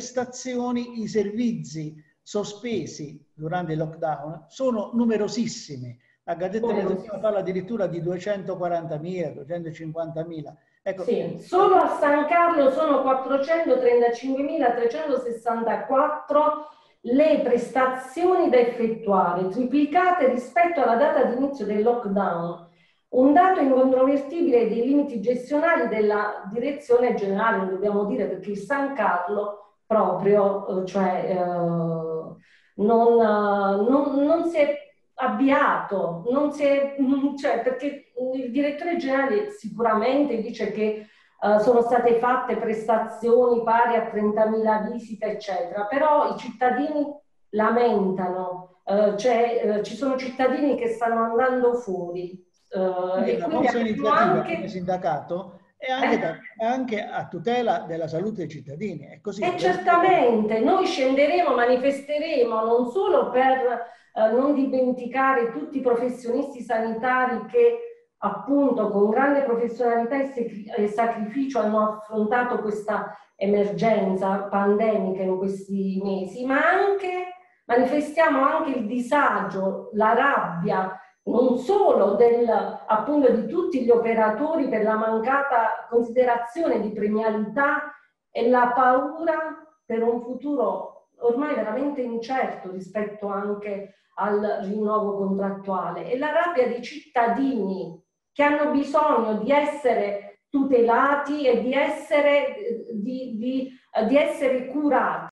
prestazioni, i servizi sospesi durante il lockdown sono numerosissimi. La Gazzetta Messaggero parla addirittura di 240.000, 250.000. Ecco. Sì, solo a San Carlo sono 435.364 le prestazioni da effettuare, triplicate rispetto alla data di inizio del lockdown. Un dato incontrovertibile dei limiti gestionali della direzione generale, lo dobbiamo dire, perché il San Carlo proprio, non si è avviato, perché il direttore generale sicuramente dice che sono state fatte prestazioni pari a 30.000 visite, eccetera, però i cittadini lamentano, ci sono cittadini che stanno andando fuori. Quindi la nostra iniziativa come sindacato è anche a tutela della salute dei cittadini. È così. E certamente noi scenderemo, manifesteremo non solo per non dimenticare tutti i professionisti sanitari che appunto con grande professionalità e sacrificio hanno affrontato questa emergenza pandemica in questi mesi, ma manifestiamo anche il disagio, la rabbia, non solo appunto di tutti gli operatori per la mancata considerazione di premialità e la paura per un futuro ormai veramente incerto rispetto anche al rinnovo contrattuale, e la rabbia di cittadini che hanno bisogno di essere tutelati e di essere curati.